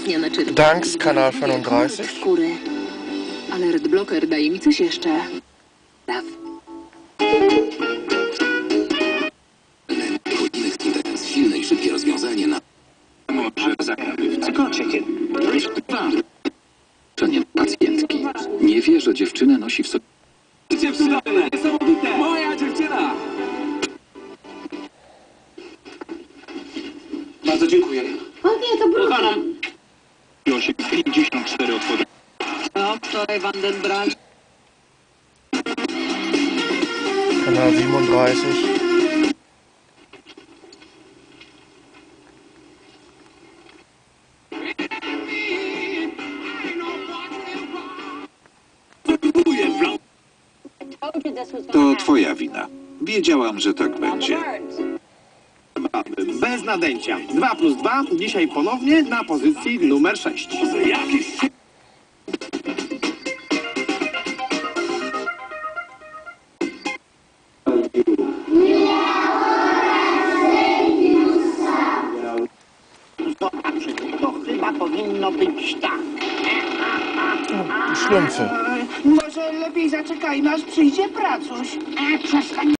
wzmacnia naczynki. Danks, Kanal 35. Skóry. Alert Blocker daje mi coś jeszcze. Silne i szybkie rozwiązanie na... Może zagramy w cykocie. Pacjentki. Nie wie, że dziewczynę nosi w sobie... Dziewczyna! Niesamowite! Moja dziewczyna! Bardzo dziękuję. O nie, to było... Kocham. 54 otwory. No, wczoraj Vandenbrand. Kanal 37. To twoja wina. Wiedziałam, że tak będzie. Bez nadęcia. 2 plus 2. Dzisiaj ponownie na pozycji numer 6. To chyba powinno być tak. Szlümpfe. Może lepiej zaczekajmy, aż przyjdzie pracuś. Przestań.